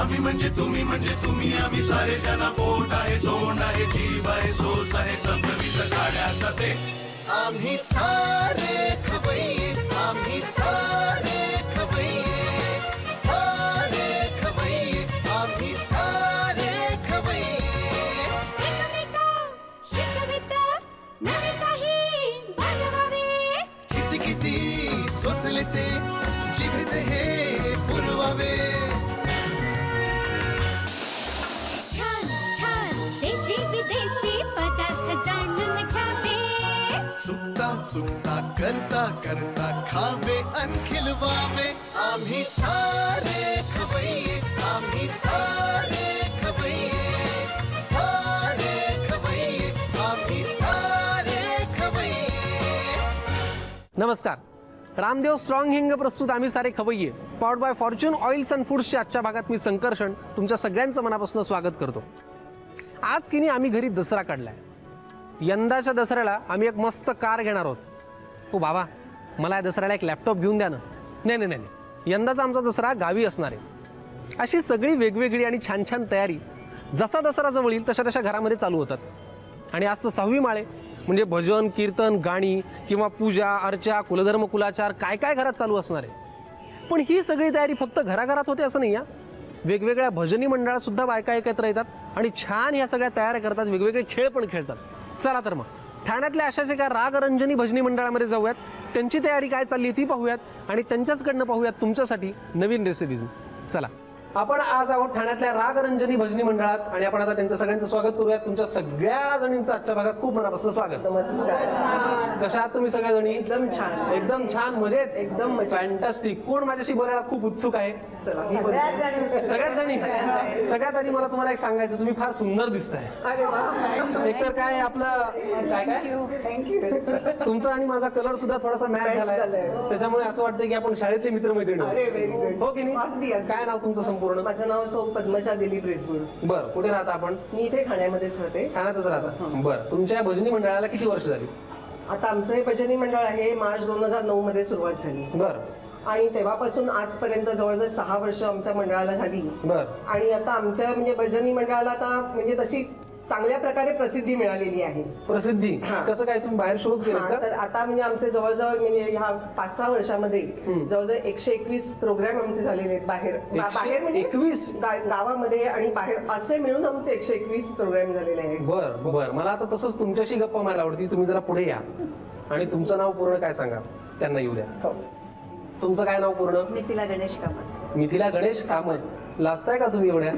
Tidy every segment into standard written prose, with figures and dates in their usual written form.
आम्ही म्हणजे तुम्ही आम्ही सारे जना पोट आहे तोंड आहे जीव आहे सोस आहे चमचमीत गाड्याचा ते आम्ही सारे खवय्ये आम्ही सारे खवय्ये सारे खवय्ये आम्ही सारे खवय्ये एकमेका शिकवित नवे काही बनवावे किती किती चोचले ते जिभेचे हे पुरवावे छान छान देशी विदेशी पदार्थ जाणून घ्यावे चुकता चुकता करता करता खावे अन खिलवावे आम्ही सारे खवय्ये आम्ही सारे खवय्ये सारे खवय्ये आम्ही सारे खवय्ये। नमस्कार, रामदेव स्ट्रॉंग हिंग प्रस्तुत Aamhi Saare Khavayye powered by Fortune oils and फूड्सच्या आजच्या भागात मी संकर्षण तुमच्या सगळ्यांचं मनापासून स्वागत करतो। आज किनी आम्ही घरी दसरा काढलाय। यंदाच्या दसऱ्याला आम्ही एक मस्त कार घेणार आहोत। ओ बाबा, मला या दसऱ्याला एक लॅपटॉप घेऊन द्या ना। नाही नाही नाही, यंदाचा आमचा दसरा गावी असणार आहे। अशी सगळी वेगवेगळी आणि छान छान तयारी जसा दसरा जवळ येईल तशा तशा घरामध्ये चालू होतात। आणि आज तर 6वी माळे म्हणजे भजन कीर्तन गाणी किंवा पूजा अर्चा कुलधर्म कुलाचार काय काय घरात चालू असणार आहे। पण ही सगळी तयारी फक्त घराघरात होते असं नाही। वेगवेगळ्या भजनी मंडळात सुद्धा बायका एकत्र येतात आणि छान ह्या सगळ्या तयाऱ्या करतात, वेगवेगळे खेळ पण खेळतात। चला तर मग ठाण्यातल्या अशाच एका रागरंजनी भजनी मंडळामध्ये जाऊयात, त्यांची तयारी काय चालली ती पाहूयात आणि त्यांच्याचकडनं पाहूयात तुमच्यासाठी नवीन रेसिपीज। चला, आपण आज आहोत ठाण्यातल्या रागरंजनी भजनी मंडळात आणि आपण आता त्यांचं सगळ्यांचं स्वागत करूयात। तुमच्या सगळ्या जणींचं आजच्या भागात खूप मनापासून स्वागत। नमस्कार, कशा आहात तुम्ही सगळ्या जणी? एकदम छान, एकदम छान, मजेत, एकदम फॅन्टास्टिक। कोण माझ्याशी बोलायला खूप उत्सुक आहे? सगळ्यात जणी। सगळ्यात आधी मला तुम्हाला एक सांगायचं, तुम्ही फार सुंदर दिसताय। एकतर काय आपलं काय काय तुमचा आणि माझा कलर सुद्धा थोडासा मॅच झालाय, त्याच्यामुळे असं वाटतं की आपण शाळेतले मित्रमैत्रिणी हो की नाही? काय नाव तुमचं? माझं नाव सौ पद्मजा दिलीप रेसबुड। बरं, कुठे राहता आपण? मी इथे ठाण्यामध्येच राहते। ठाण्यातच राहता? बरं, तुमच्या भजनी मंडळाला किती वर्ष झाली? आता आमचं हे भजनी मंडळ आहे मार्च 2009 मध्ये सुरुवात झाली। बरं, आणि तेव्हापासून आजपर्यंत जवळजवळ 6 वर्ष आमच्या मंडळाला झाली। बरं, आणि आता आमच्या म्हणजे भजनी मंडळाला आता म्हणजे तशी चांगल्या प्रकारे प्रसिद्धी मिळालेली आहे। प्रसिद्धी कसं काय? तुम्ही बाहेर शोज केले का? तर आता म्हणजे आमचे जवळजवळ म्हणजे ह्या 5-6 वर्षामध्ये जवळजवळ 121 प्रोग्राम आमचे झालेले आहेत बाहेर बाहेर म्हणजे 21 गावामध्ये आणि बाहेर असे मिळून आमचे 121 प्रोग्राम झालेले आहेत। बरं बरं, मला आता तसंच तुमच्याशी गप्पा मारायला आवडती। तुम्ही जरा पुढे या आणि तुमचं नाव पूर्ण काय सांगा, त्यांना येऊ द्या। तुमचं काय नाव पूर्ण? मिथिला गणेश कामत। मिथिला गणेश कामत, लाजताय का तुम्ही एवढ्या?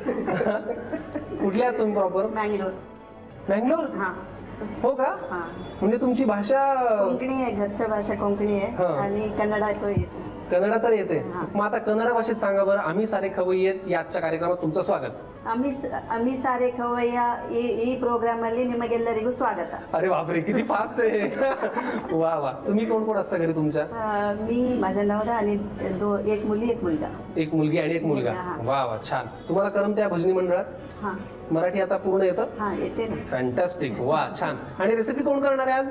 कुठल्या तुम्ही प्रॉपर? बँगलोर। बँगलोर? हा, हो का? हा, म्हणजे तुमची भाषा कोकणी आहे, घरच्या भाषा कोकणी आहे आणि कन्नडा तो येते। कन्नडा तर येते, मग आता कन्नडा भाषेत सांगा बरं। आम्ही सारे खवय्ये या आजच्या कार्यक्रमात तुमचं स्वागत। आम्ही सारे खवಯ್ಯ ಈ प्रोग्राम ಅಲ್ಲಿ ನಿಮಗೆಲ್ಲರಿಗೂ स्वागत। अरे बापरे, किती फास्ट आहे। वा वा, तुम्ही कोण कोण असता घरी तुमच्या? मी, माझा नवरा आणि एक मुलगी एक मुलगा। एक मुलगी आणि एक मुलगा, वा वा, छान। तुम्हाला करमते या भजनी मंडळात? हा, मराठी आता पूर्ण येतं? हा, येते ना। फॅन्टास्टिक, वा छान। आणि रेसिपी कोण करणार आहे आज?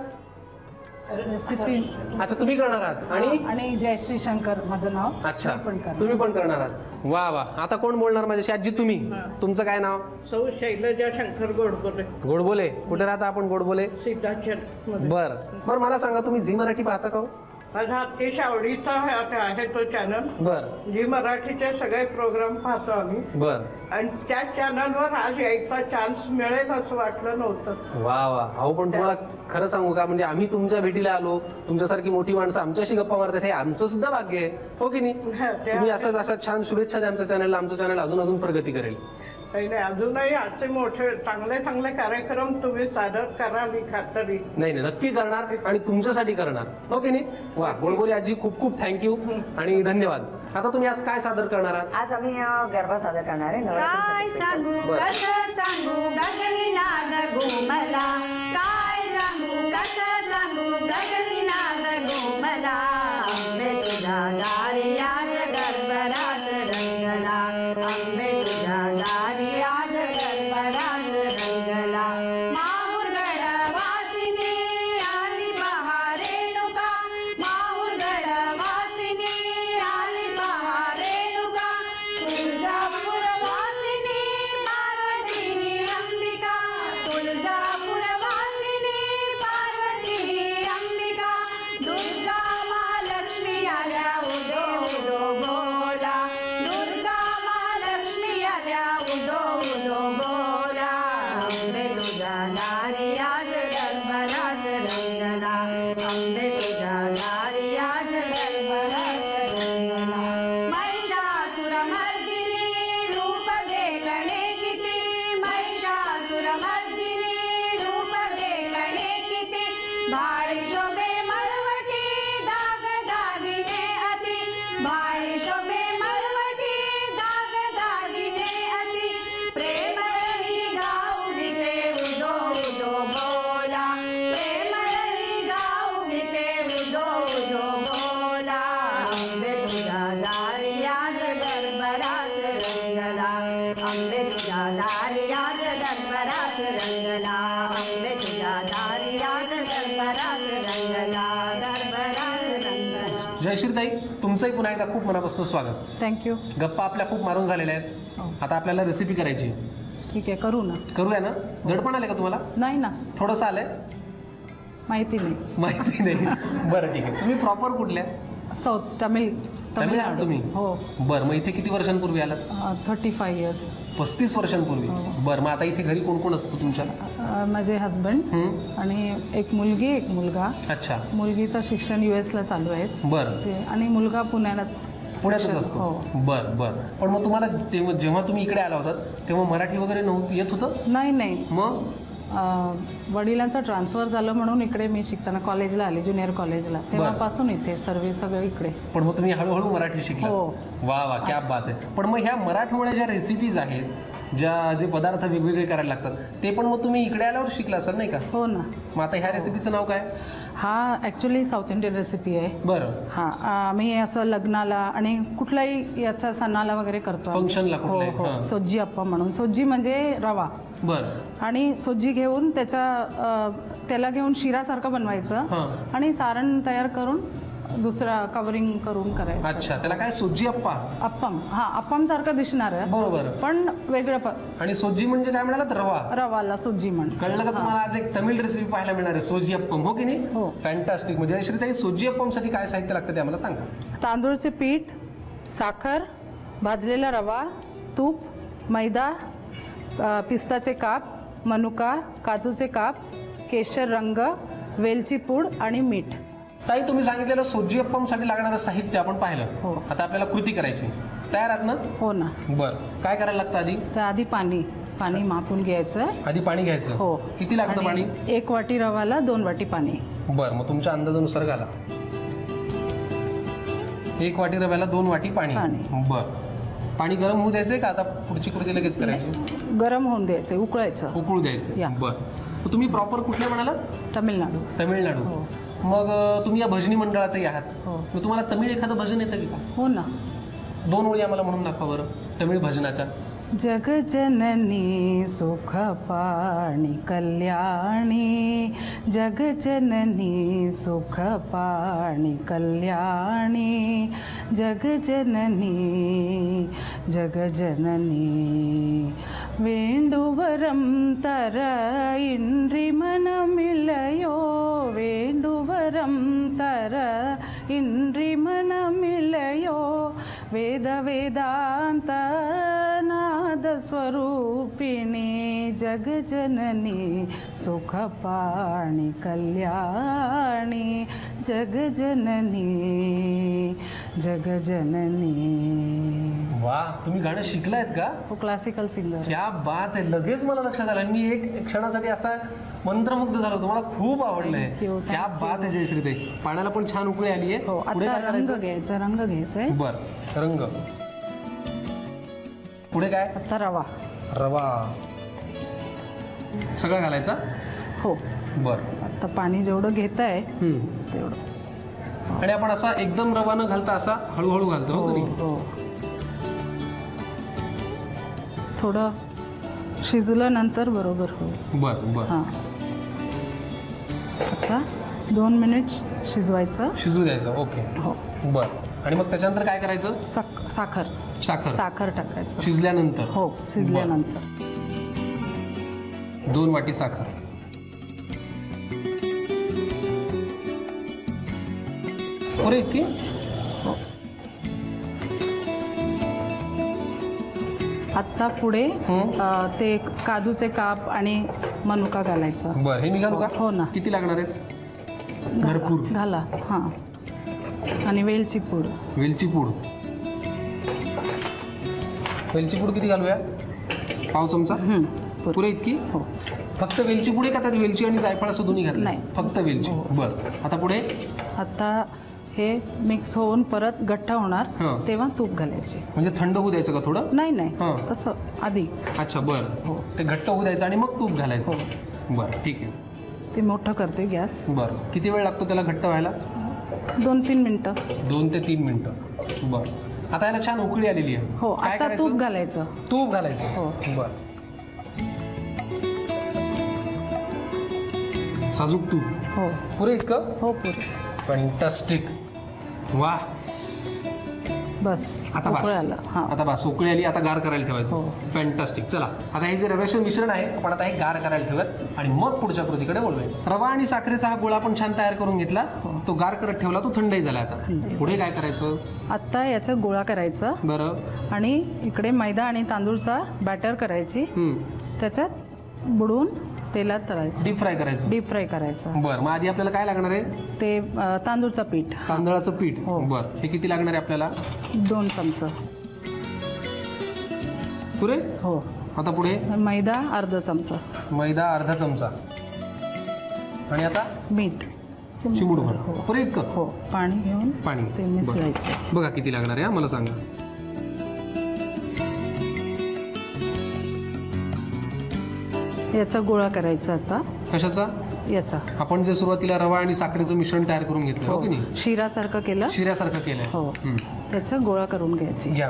रेसिपी अच्छा, तुम्ही करणार आहात? आणि जयश्री शंकर माझं नाव। अच्छा, तुम्ही पण करणार आहात, वा वा। आता कोण बोलणार माझ्याशी? आजी तुम्ही, तुमचं काय नाव? सौ शैलजा शंकर गोडबोले। गोडबोले, कुठे राहता आपण गोडबोले? सिद्धाचल। बर बर, मला सांगा तुम्ही झी मराठी पाहता का? माझा अतिशय आवडीचा आहे तो चॅनल। बर, जी मराठीचे सगळे प्रोग्राम पाहतो आम्ही। बर, आणि त्या चॅनलवर आज यायचा चान्स मिळेल असं वाटलं नव्हतं। वा वा। अहो, पण तुम्हाला खरं सांगू का, म्हणजे आम्ही तुमच्या भेटीला आलो, तुमच्यासारखी मोठी माणसं आमच्याशी गप्पा मारतात, हे आमचं सुद्धा भाग्य आहे, हो की नाही? तुम्ही असंच असं छान शुभेच्छा द्या आमच्या चॅनलला। आमचं चॅनल अजून अजून प्रगती करेल। नाही, अजूनही असे मोठे चांगले चांगले कार्यक्रम तुम्ही सादर कराल ही खात्री। नाही नाही, नक्की करणार आणि तुमच्यासाठी करणार, हो की नाही? वा, गोडबोले आजी, खूप खूप थँक्यू आणि धन्यवाद। आता तुम्ही आज काय सादर करणार आहात? आज आम्ही गरबा सादर करणार आहे। काय सांगू कसं सांगू गगनीनाद घुमला, काय सांगू कसं सांगू गगनीनाद घुमला, आंबे तुझ्या दारी आज गरबरास रंगला, आंबे तुझ्या दारी आज गरबरास रंगला, माहुरगड वासिनी आली बहारेणुका, माहुरगड वासिनी आली बहारेणुका, तुळजापुर जयश्रीताई, तुमचंही पुन्हा एकदा खूप मनापासून स्वागत. थँक्यू. गप्पा आपल्या खूप मारून झालेल्या आहेत. आता आपल्याला रेसिपी करायची. ठीक आहे, करू ना. करूया ना. दडपण आलं का तुम्हाला? नाही ना, थोडंसं आलंय. माहिती नाही. माहिती नाही. बरं ठीक आहे. तुम्ही प्रॉपर कुठल्या? साऊथ तमिळनाडू तुम्ही? हो. बरं, मग इथे किती वर्षांपूर्वी आलात? 35 इयर्स. 35 वर्षांपूर्वी. बरं, मग आता इथे घरी कोण कोण असतं तुमच्या? माझे हस्बंड आणि एक मुलगी एक मुलगा. अच्छा. मुलगीचं शिक्षण US ला चालू आहे. बरं. आणि मुलगा पुण्यातच असतो. बरं बरं. पण मग तुम्हाला जेव्हा तुम्ही इकडे आला होतात तेव्हा मराठी वगैरे नव्हतं येत होतं? नाही. मग वडिलांचं ट्रान्सफर झालं म्हणून इकडे मी शिकताना कॉलेजला आले, ज्युनियर कॉलेजला. तेव्हापासून इथे सगळं इकडे. पण मग तुम्ही हळूहळू मराठी शिकला? हो. वा वा, क्या बात आहे. पण मग ह्या मराठीमुळे ज्या रेसिपीज आहेत, जे पदार्थ वेगवेगळे करायला लागतात, ते पण मग तुम्ही इकडे आल्यावर शिकला असाल नाही का? हो ना. मग आता ह्या रेसिपीचं नाव काय? हा ॲक्च्युली साऊथ इंडियन रेसिपी आहे. बरं. हां, आम्ही असं लग्नाला आणि कुठल्याही याच्या सणाला वगैरे करतो. फंक्शनला हो हो. सोजी अप्पा म्हणून. सोजी म्हणजे रवा. बरं. आणि सोजी घेऊन त्याला घेऊन शिरासारखं बनवायचं आणि सारण तयार करून दुसरा कव्हरिंग करून करायचं. अच्छा, त्याला काय सोजी अप्पा? अप्पम. हां, अप्पम सारखं दिसणार आहे. बरोबर. पण वेगळं. आणि सोजी म्हणजे काय म्हणालात? रवाला सोजी म्हण. कळलं का तुम्हाला? आज एक तमिळ रेसिपी पाहायला मिळणार आहे, सोजी अप्पम. हो की नाही? हो. फॅन्टास्टिक. म्हणजे जयश्रीताई, सोजी अप्पमसाठी काय साहित्य लागतं ते आम्हाला सांगा. तांदूळचे पीठ, साखर, भाजलेला रवा, तूप, मैदा, पिस्ताचे काप, मनुका, काजूचे काप, केशर रंग, वेलची पूड आणि मीठ. ताई, तुम्ही सांगितलेलं सोजी अप्पमसाठी लागणारं साहित्य आपण पाहिलं. हो. आता आपल्याला कृती करायची. तयार आहात ना? हो ना. बरं. काय करायला लागतं आधी? तर आधी पाणी मापून घ्यायचं. आधी पाणी घ्यायचं? हो. किती लागतं पाणी? 1 वाटी रवाला 2 वाटी पाणी. बरं, मग तुमच्या अंदाजानुसार घाला. 1 वाटी रव्याला 2 वाटी पाणी. बरं. पाणी गरम होऊ द्यायचंय का आता पुढची कृती लगेच करायची? गरम होऊन द्यायचं, उकळू द्यायचं. बरं. तुम्ही प्रॉपर कुठले म्हणालात? तमिळनाडू. मग तुम्ही या भजनी मंडळातही आहात. मग तुम्हाला तमिळ एखादं भजन येतं की? हो ना. 2 ओळी आम्हाला म्हणून दाखवा बरं तमिळ भजनाच्या. जग जननी सुख पाणी कल्याणी, जग जननी सुख पाणी कल्याणी, जग जननी वेंडुवरम तर इंद्रि मनमिलयो, वेंडुवरम तर इंद्रि मनमिलयो, वेद वेदांत नाद स्वरूपिणी, जग जननी सुख पाणी कल्याणी, जग जननी. वा, तुम्ही गाणं शिकलायत का? हो, क्लासिकल सिंगर. क्या बात आहे. लगेच मला लक्षात आलं. मी एक क्षणासाठी असा मंत्रमुग्ध झालो. तुम्हाला खूप आवडलंय. क्या बात आहे जयश्रीताई. पाण्याला पण छान उकळी आली आहे. पुढे काय करायचं? रंग घ्यायचा. बरं, रंग. पुढे काय? आता रवा सगळं घालायचा? हो. बरं. आता पाणी जेवढं घेत आहे तेवढं. आणि आपण असा एकदम रवा न घालता असा हळूहळू घालतो. हो. थोडं शिजलं नंतर बरोबर होईल. बरं. हां. आता 2 मिनिट शिजू द्यायचं. ओके. हो. बरं. आणि मग त्याच्यानंतर काय करायचं? साखर टाकायचं शिजल्यानंतर. हो, शिजल्यानंतर 2 वाटी साखर. पुरे इतकी? हो. आता पुढे ते काजूचे काप आणि मनुका घालायचा. बरं, हे मी घालू का? हो ना. किती लागणार आहेत? भरपूर घाला. हां. आणि वेलची पूड. वेलची पूड किती घालूया? 1/2 चमचा. पुरे इतकी? हो. फक्त वेलची पूड का त्यात वेलची आणि जायफळ असं दोन्ही घातलं? नाही, फक्त वेलची. बरं. आता पुढे? आता हे मिक्स होऊन परत घट्ट होणार तेव्हा तूप घालायचे. म्हणजे थंड होऊ द्यायचं का थोडं? नाही, तसं आधी. अच्छा, बरं. ते घट्ट होऊ द्यायचं आणि मग तूप घालायचं. बरं, ठीक आहे. ते मोठं करते गॅस. बरं. किती वेळ लागतो त्याला घट्ट व्हायला? 2-3 मिनिटं. 2 ते 3 मिनिटं. बरं. आता याला छान उकळी आलेली आहे. हो. आता तूप घालायचं. हो. बरं. साजूक तूप. हो. पुरे इतकं? हो, पुरे. फॅन्टास्टिक. वा, बस आता उकळी बस आलं. हां आता बस उकळी आली, आता गार करायला ठेवायचं. फॅन्टास्टिक. चला आता हे जे रव्याचं मिश्रण आहे आपण आता हे गार करायला ठेवूयात आणि मग पुढच्या कृतीकडे वळूया. रवा आणि साखरेचा हा गोळा आपण छान तयार करून घेतला, तो गार करत ठेवला, तो थंडही झाला. आता पुढे काय करायचं? आता याचा गोळा करायचा बरं. आणि इकडे मैदा आणि तांदूळचा बॅटर करायची, त्याच्यात बुडवून तेलात तळायचं, डीप फ्राय करायचं. डीप फ्राय करायचं. बरं, मग आधी आपल्याला काय लागणार आहे? ते तांदूळचं पीठ, तांदळाचं पीठ. हो. बरं, हे किती लागणार आहे आपल्याला? 2 चमचे. पुरे? हो. आता पुढे मैदा अर्धा चमचा, मैदा अर्धा चमचा आणि आता मीठ चिमूटभर. पुरे इतकं? हो. पाणी घेऊन पाणी ते मिसळायचं. बघा किती लागणार आहे मला सांगा. याचा गोळा करायचा आता. कशाचा? याचा. आपण जे सुरुवातीला रवा आणि साखरेचं मिश्रण तयार करून घेतलं हो की नाही? शिरासारखं केलं. शिऱ्यासारखं केलंय. हो. त्याचा गोळा करून घ्यायची. घ्या.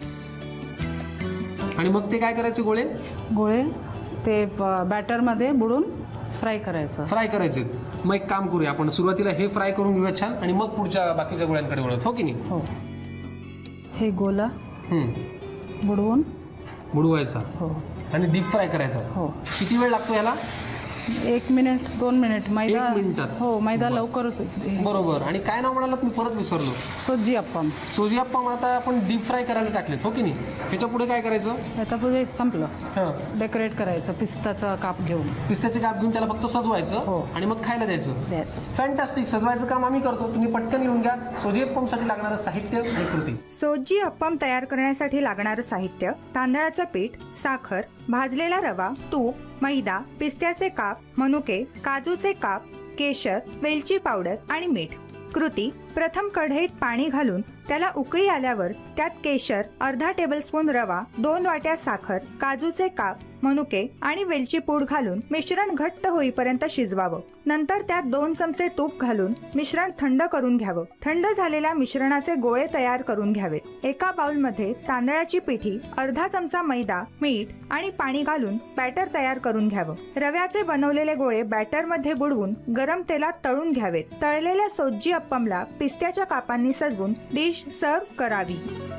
आणि मग ते काय करायचे गोळे? गोळे ते बॅटरमध्ये बुडून फ्राय करायचं. फ्राय करायचे. मग एक काम करूया, आपण सुरुवातीला हे फ्राय करून घेऊया छान आणि मग पुढच्या बाकीच्या गोळ्यांकडे वळत हो की नाही? हो. हे गोला बुडवून बुडवायचा हो आणि डीप फ्राय करायचा. हो. किती वेळ लागतो याला? 1 मिनिट 2 मिनिट. मैदा 1 मिनिटात? हो, मैदा लवकरच होते. बरोबर. आणि काय नाव म्हणालात मी परत विसरलो? सोजी अप्पम. सोजी अप्पम आता आपण डीप फ्राय करायला टाकलेत हो की नाही? ह्याच्या पुढे काय करायचं? आता पुढे संपलं. हां, डेकोरेट करायचं पिस्ताचा काप घेऊन. पिस्त्याचे काप घेऊन त्याला फक्त सजवायचं हो. आणि मग खायला द्यायचं. द्यायचं. फॅन्टास्टिक. सजवायचं काम आम्ही करतो, तुम्ही पटकन लिहून घ्या. सोजी अप्पमसाठी लागणारं साहित्य आणि कृती. सोजी अप्पम तयार करण्यासाठी लागणारं साहित्य: तांदळाचं पीठ, साखर, भाजलेला रवा, तूप, मैदा, पिस्त्याचे काप, मनुके, काजूचे काप, केशर, वेलची पावडर आणि मीठ. कृती: प्रथम कढईत पाणी घालून त्याला उकळी आल्यावर त्यात केशर, अर्धा टेबलस्पून रवा, 2 वाट्या साखर, काजूचे काप, मनुके आणि वेलची पूड घालून मिश्रण घट्ट होईपर्यंत शिजवावं. नंतर त्यात 2 चमचे तूप घालून मिश्रण थंड करून घ्यावं. थंड झालेल्या मिश्रणाचे गोळे तयार करून घ्यावेत. एका बाउलमध्ये तांदळाची पिठी, अर्धा चमचा मैदा, मीठ आणि पाणी घालून बॅटर तयार करून घ्यावं. रव्याचे बनवलेले गोळे बॅटरमध्ये बुडवून गरम तेलात तळून घ्यावेत. तळलेल्या सोजी अप्पमला पिस्त्याच्या कापांनी सजवून डिश सर्व करावी.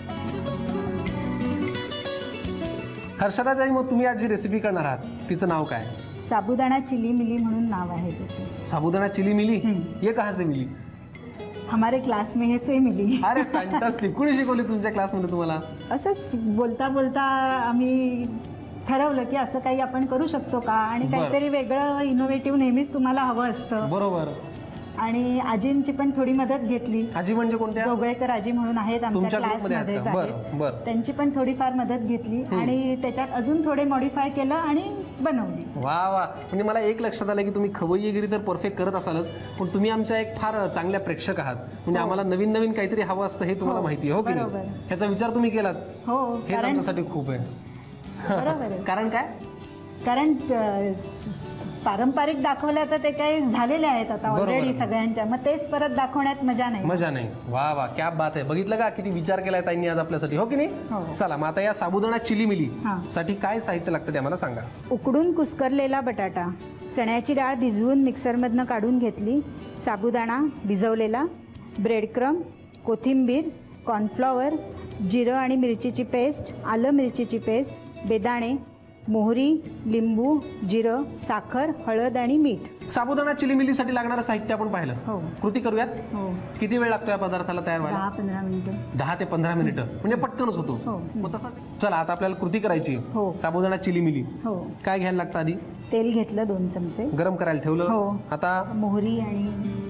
हर्षदाताई, मग तुम्ही आज जी रेसिपी करणार आहात तिचं नाव काय? साबुदाणा चिली मिली म्हणून नाव आहे त्याचं. साबुदाणा चिली मिली? ये कहाँ से मिली? हमारे क्लास में से मिली. अरे फॅन्टास्टिक. कुणी शिकवली तुमच्या क्लासमध्ये तुम्हाला? असंच बोलता बोलता आम्ही ठरवलं की असं काही आपण करू शकतो का, आणि काहीतरी वेगळं इनोव्हेटिव्ह नेहमीच तुम्हाला हवं असतं. बरोबर. आणि आजींची पण थोडी मदत घेतली. आजी म्हणजे कोणत्या? जोगळेकर आजी म्हणून आहेत आमच्या क्लासमध्येच आहेत. त्यांची पण थोडीफार मदत घेतली आणि त्याच्यात अजून थोडे मॉडिफाय केलं आणि बनवली. वा वा. म्हणजे मला एक लक्षात आलं की तुम्ही खवय्येगिरी तर परफेक्ट करत असालच, पण तुम्ही आमच्या एक फार चांगल्या प्रेक्षक आहात. म्हणजे आम्हाला नवीन नवीन काहीतरी हवं असतं हे तुम्हाला माहिती आहे हो की नाही? ह्याचा विचार तुम्ही केलात. हो. हेच आमच्यासाठी खूप आहे. बरोबर. कारण काय? कारण पारंपरिक दाखवल्या तर ते काही झालेले आहेत आता ऑलरेडी सगळ्यांच्या, मग तेच परत दाखवण्यात मजा नाही. मजा नाही. वा वा, क्या बात आहे. बघितलं का किती विचार केलाय ताईंनी आज आपल्यासाठी हो की नाही? चला मग आता या साबुदाणा चिली मिली साठी काय साहित्य लागतं ते आम्हाला सांगा. उकडून कुस्करलेला बटाटा, चण्याची डाळ भिजवून मिक्सरमधनं काढून घेतली, साबुदाणा भिजवलेला, ब्रेडक्रम, कोथिंबीर, कॉर्नफ्लॉवर, जिरं आणि मिरचीची पेस्ट, आलं मिरचीची पेस्ट, बेदाणे, मोहरी, लिंबू, जिरं, साखर, हळद आणि मीठ. साबुदाणा चिली मिलीसाठी लागणारं साहित्य आपण पाहिलं. कृती करूयात. किती वेळ लागतो या पदार्थाला तयार व्हायला? 10-15 मिनिटं. 10 ते 15 मिनिटं म्हणजे पटकनच होतो. मग तसाच चला आता आपल्याला कृती करायची. साबुदाणा चिली मिली काय घ्यायला लागतं? आधी तेल घेतलं 2 चमचे, गरम करायला ठेवलं. आता मोहरी आणि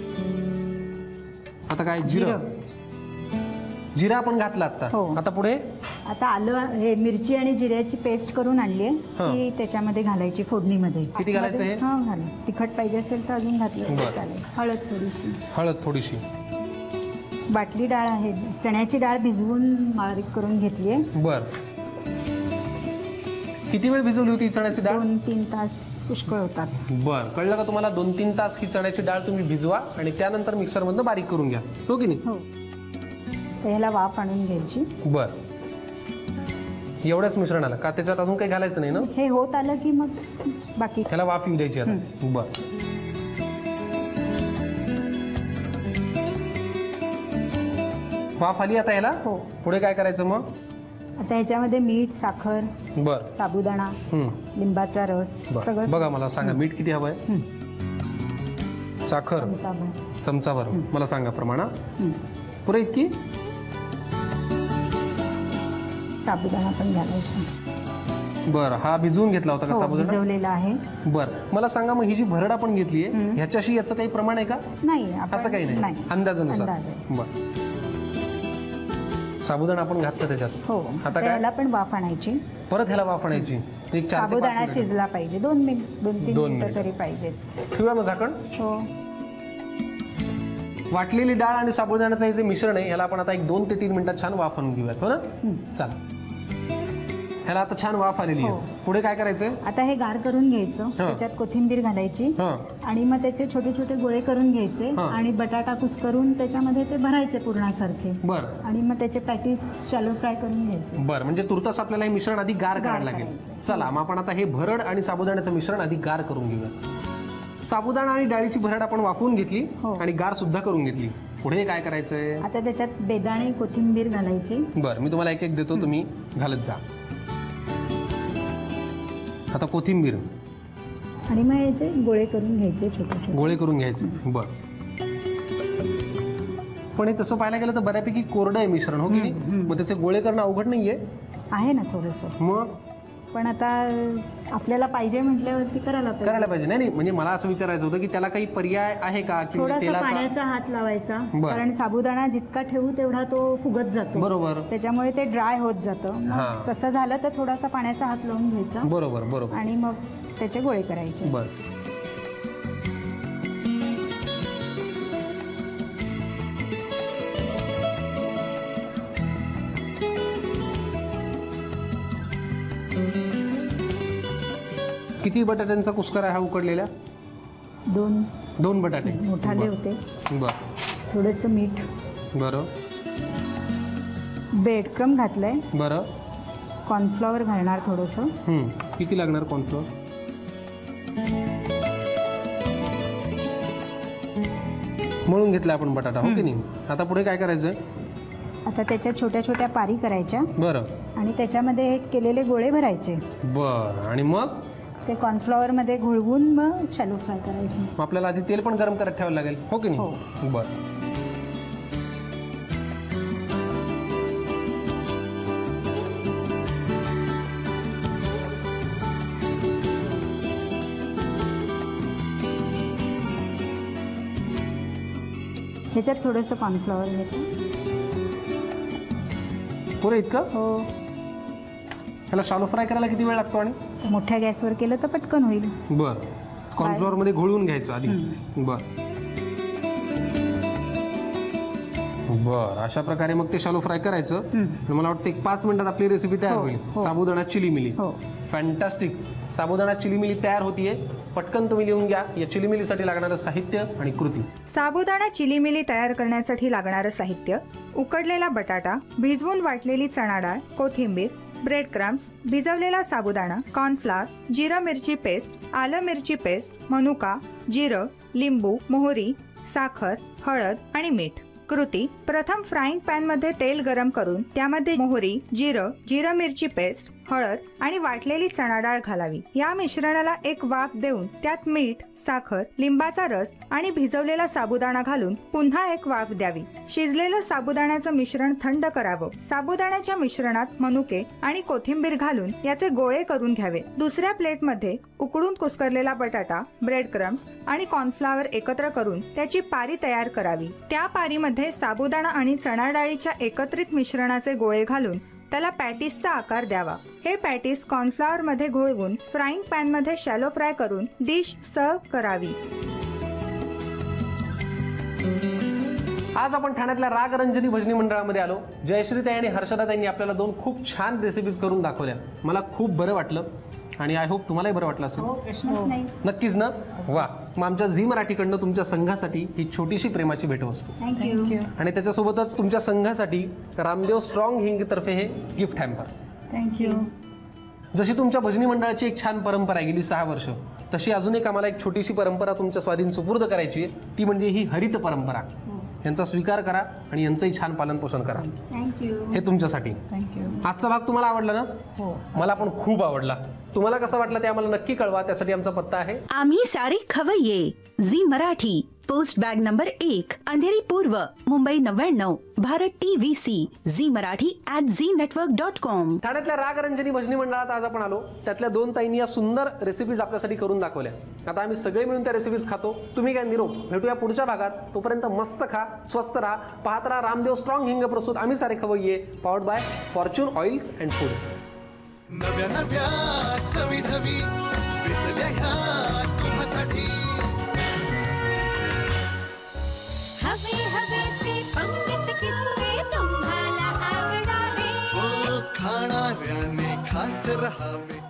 आता काय? जिरं. जिरा आपण घातला आता. आता पुढे आता आलं, हे मिरची आणि जिऱ्याची पेस्ट करून आणली आहे ती त्याच्यामध्ये घालायची फोडणीमध्ये. किती घालायचं हे? घाला. तिखट पाहिजे असेल तर अजून घातलं चालेल. हळद थोडीशी. बाटली डाळ आहे, चण्याची डाळ भिजवून बारीक करून घेतली आहे. बर. किती वेळ भिजवली होती चण्याची डाळ? 2-3 तास पुष्कळ होतात. बर, कळलं का तुम्हाला? 2-3 तास ही चण्याची डाळ तुम्ही भिजवा आणि त्यानंतर मिक्सरमधनं बारीक करून घ्या हो की नाही? ह्याला वाफ आणून घ्यायची. बर. एवढ्याच मिश्रणाला का? त्याच्यात अजून काही घालायचं नाही ना? हे होत आलं की मग बाकी ह्याला वाफ येऊ द्यायची आता. बर. वाफ आली आता ह्याला? हो. पुढे काय करायचं मग? आता ह्याच्यामध्ये मीठ, साखर, बर, साबुदाणा, लिंबाचा रस सगळं. बघा मला सांगा मीठ किती हवंय? साखर चमचाभर. मला सांगा प्रमाण. पुरे इतकी? साबुदाणा पण घालायचा. बर, हा भिजवून घेतला होता का साबुदाणा? भिजवलेला आहे. बर, मला सांगा मग ही जी भरड आपण घेतलीये ह्याच्याशी याचं काही प्रमाण आहे का? नाही, असं काही नाही, अंदाजानुसार. बर, साबुदाणा आपण घातलं त्याच्यात. हो. आता काय? याला पण वाफ आणायची. परत ह्याला वाफ आणायची. एक 4 ते 5 साबुदाणा शिजला पाहिजे. 2 मिनिट 2-3 मिनिटं तरी पाहिजे. ठेवूया मग झाकण. हो. वाटलेली डाळ आणि साबुदाण्याचं हे जे मिश्रण आहे ह्याला आपण आता एक 2 ते 3 मिनिटात छान वाफ आणून घेऊयात. हो ना? चला, ह्याला आता छान वाफ आलेली आहे. पुढे काय करायचं? आता हे गार करून घ्यायचं. त्याच्यात कोथिंबीर घालायची आणि मग त्याचे छोटे छोटे गोळे करून घ्यायचे आणि बटाटा कुस्करून त्याच्यामध्ये ते भरायचे पूर्णासारखे. बर, आणि मग त्याचे पॅटीस शॅलो फ्राय करून घ्यायचे. बर, म्हणजे तुर्तास आपल्याला हे मिश्रण आधी गार करायला लागेल. चला मग आपण आता हे भरड आणि साबुदाण्याचं मिश्रण आधी गार करून घेऊया. साबुदाणा आणि डाळीची भरड आपण वाफवून घेतली आणि गार सुद्धा करून घेतली. पुढे काय करायचंय? आता त्याच्यात बेदाणे, कोथिंबीर घालायची. बर, मी तुम्हाला एक एक देतो, तुम्ही घालत जा. आता कोथिंबीर आणि मग याचे गोळे करून घ्यायचे, छोटे छोटे गोळे करून घ्यायचे. बर, पण हे तसं पाहायला गेलं तर बऱ्यापैकी कोरडं आहे मिश्रण, हो की नाही? मग त्याचे गोळे करणं अवघड नाहीये? आहे ना थोडंसं. मग पण आता आपल्याला पाहिजे म्हटल्यावरती करायला पाहिजे. नाही, म्हणजे मला असं विचारायचं होतं की त्याला काही पर्याय आहे का? थोडासा पाण्याचा हात लावायचा, कारण साबुदाणा जितका ठेवू तेवढा तो फुगत जातो. बरोबर, त्याच्यामुळे ते ड्राय होत जातं. तसं झालं तर थोडासा पाण्याचा हात लावून घ्यायचा. बरोबर बरोबर. आणि मग त्याचे गोळे करायचे. बर, किती बटाट्यांचा कुस्कर आहे हा उकडलेला? 2 बटाटे मोठाले होते. बर, थोडंसं मीठ. बरं, ब्रेड क्रम घातलंय. बरं, कॉर्नफ्लॉवर घालणार थोडंसं. किती लागणार कॉर्नफ्लॉवर? मळून घेतला आपण बटाटा, हो की नाही? आता पुढे काय करायचं? आता त्याच्या छोट्या छोट्या पारी करायच्या. बरं, आणि त्याच्यामध्ये केलेले गोळे भरायचे. बर, आणि मग ते कॉर्नफ्लॉवर मध्ये घोळवून मग शॅलो फ्राय करायचे. आपल्याला आधी तेल पण गरम करत ठेवायला लागेल, हो की नाही? बर, ह्याच्यात थोडंसं कॉर्नफ्लॉवर घ्यायचं. पुरे इतकं? हो. ह्याला शॅलो फ्राय करायला किती वेळ लागतो? आणि मोठ्या गॅसवर केलं तर पटकन होईल. बर, कॉर्नफ्लॉवर मध्ये घोळवून घ्यायचं आधी. बर बर, अशा प्रकारे मग ते शॅलो फ्राय करायचं. मला वाटतं 5 मिनिटात आपली रेसिपी तयार होईल. साबुदाणा चिली मिली. फॅन्टास्टिक. साबुदाणा चिली मिली तयार होतीये. पटकन तुम्ही लिहून घ्या या चिली मिलीसाठी लागणारं साहित्य आणि कृती. साबुदाणा चिली मिली तयार करण्यासाठी लागणारं साहित्य: उकडलेला बटाटा, भिजवून वाटलेली चणा डाळ, कोथिंबीर, ब्रेड क्रम्स, भिजवलेला साबुदाणा, कॉर्नफ्लॉवर, जिरं मिरची पेस्ट, आलं मिरची पेस्ट, मनुका, जिरं, लिंबू, मोहरी, साखर, हळद आणि मीठ. कृती: प्रथम फ्राईंग पॅन मध्ये तेल गरम करून त्यामध्ये मोहरी, जिरं, जिरं मिरची पेस्ट, हळद आणि वाटलेली चणा डाळ घालावी. या मिश्रणाला एक वाफ देऊन त्यात मीठ, साखर, लिंबाचा रस आणि भिजवलेला साबुदाणा घालून पुन्हा एक वाफ द्यावी. शिजलेलं साबुदाण्याचं मिश्रण थंड करावं. साबुदाण्याच्या मिश्रणात मनुके आणि कोथिंबीर घालून याचे गोळे करून घ्यावे. दुसऱ्या प्लेटमध्ये उकडून कुस्करलेला बटाटा, ब्रेड क्रम्स आणि कॉर्नफ्लॉवर एकत्र करून त्याची पारी तयार करावी. त्या पारीमध्ये साबुदाणा आणि चणा डाळीच्या एकत्रित मिश्रणाचे गोळे घालून त्याला पॅटीसचा आकार द्यावा. हे पॅटीस कॉर्नफ्लॉवर मध्ये घोळवून फ्राईंग पॅन मध्ये शॅलो फ्राय करून डिश सर्व्ह करावी. आज आपण ठाण्यातल्या रागरंजनी भजनी मंडळामध्ये आलो. जयश्रीताई आणि हर्षदाताईंनी आपल्याला 2 खूप छान रेसिपीज करून दाखवल्या. मला खूप बरं वाटलं आणि आय होप तुम्हालाही बरं वाटलं असेल. नक्कीच ना? वा. मग आमच्या झी मराठीकडनं तुमच्या संघासाठी ही छोटीशी प्रेमाची भेटवस्तू. थँक्यू. आणि त्याच्यासोबतच तुमच्या संघासाठी रामदेव स्ट्रॉंग हिंग तर्फे हे गिफ्ट हॅम्पर. थँक्यू. जशी तुमच्या भजनी मंडळाची एक छान परंपरा गेली 6 वर्ष, तशी अजून एक आम्हाला एक छोटीशी परंपरा तुमच्या स्वाधीन सुपूर्द करायची आहे. ती म्हणजे ही हरित परंपरा. यांचा स्वीकार करा आणि यांचंही छान पालनपोषण करा. थँक्यू. हे तुमच्यासाठी. थँक्यू. आजचा भाग तुम्हाला आवडला ना? हो. मला पण खूप आवडला. तुम्हाला कसं वाटलं ते आम्हाला नक्की कळवा. त्यासाठी आमचा पत्ता आहे Aamhi Saare Khavayye, Zee Marathi, post bag number 1, Andheri पूर्व, Mumbai 99, Bharat TVC, Zee Marathi @znetwork.com. ठाण्यातल्या रागरंजनी भजनी मंडळात आज आपण आलो. त्यातल्या 2 ताईंनी या सुंदर रेसिपीज आपल्यासाठी करून दाखवल्या. आता आम्ही सगळे मिळून त्या रेसिपीज खातो. तुम्ही काय निरोप. भेटूया पुढच्या भागात. तोपर्यंत मस्त खा, स्वस्त राहा, पाहत राहा रामदेव स्ट्रॉंग हिंग प्रस्तुत Aamhi Saare Khavayye, powered by Fortune oils and foods. नव्या नव्या चवी ढवी विचल्या ह्या तुम्हासाठी. हवे हवे ते पंडित किस्से तुम्हाला आवडावे. खाणाऱ्याने खात रहावे.